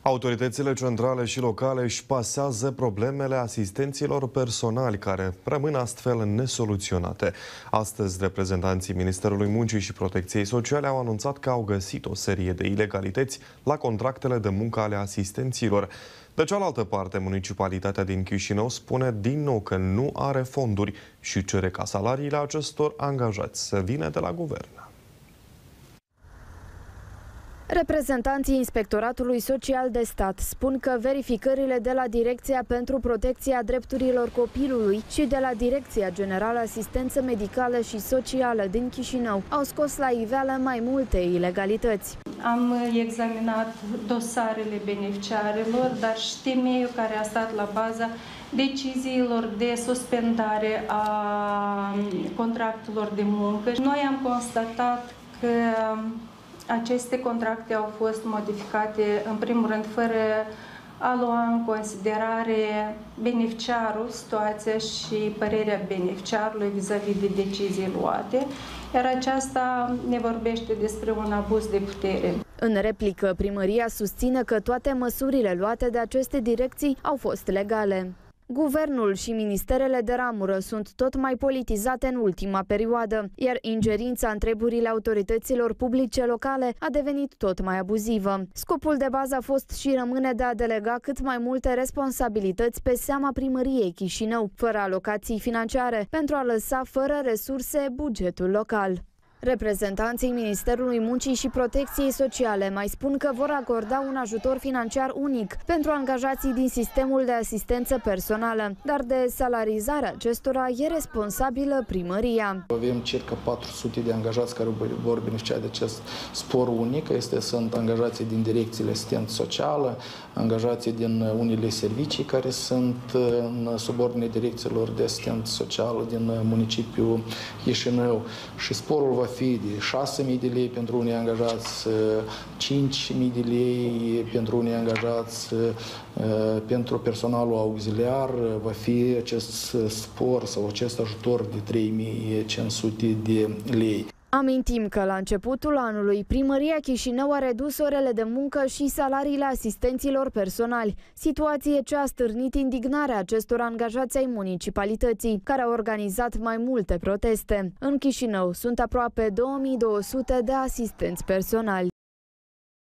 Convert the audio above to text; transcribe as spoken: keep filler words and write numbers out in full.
Autoritățile centrale și locale își pasează problemele asistenților personali, care rămân astfel nesoluționate. Astăzi, reprezentanții Ministerului Muncii și Protecției Sociale au anunțat că au găsit o serie de ilegalități la contractele de muncă ale asistenților. De cealaltă parte, municipalitatea din Chișinău spune din nou că nu are fonduri și cere ca salariile acestor angajați să vină de la guvern. Reprezentanții Inspectoratului Social de Stat spun că verificările de la Direcția pentru Protecția Drepturilor Copilului și de la Direcția Generală Asistență Medicală și Socială din Chișinău au scos la iveală mai multe ilegalități. Am examinat dosarele beneficiarilor, dar și temeiul care a stat la baza deciziilor de suspendare a contractelor de muncă. Noi am constatat că aceste contracte au fost modificate, în primul rând, fără a lua în considerare beneficiarul, situația și părerea beneficiarului vis-a-vis de decizii luate, iar aceasta ne vorbește despre un abuz de putere. În replică, primăria susține că toate măsurile luate de aceste direcții au fost legale. Guvernul și ministerele de ramură sunt tot mai politizate în ultima perioadă, iar ingerința în treburile autorităților publice locale a devenit tot mai abuzivă. Scopul de bază a fost și rămâne de a delega cât mai multe responsabilități pe seama primăriei Chișinău, fără alocații financiare, pentru a lăsa fără resurse bugetul local. Reprezentanții Ministerului Muncii și Protecției Sociale mai spun că vor acorda un ajutor financiar unic pentru angajații din sistemul de asistență personală, dar de salarizarea acestora e responsabilă primăria. Avem circa patru sute de angajați care vor beneficia de acest spor unic. Este, sunt angajații din direcțiile asistență socială, angajații din unele servicii care sunt în subordine direcțiilor de asistență socială din municipiul Chișinău. Și sporul va fi de șase mii de lei pentru unii angajați, cinci mii de lei pentru unii angajați, pentru personalul auxiliar va fi acest spor sau acest ajutor de trei mii cinci sute de lei. Amintim că la începutul anului, primăria Chișinău a redus orele de muncă și salariile asistenților personali, situație ce a stârnit indignarea acestor angajați ai municipalității, care au organizat mai multe proteste. În Chișinău sunt aproape două mii două sute de asistenți personali.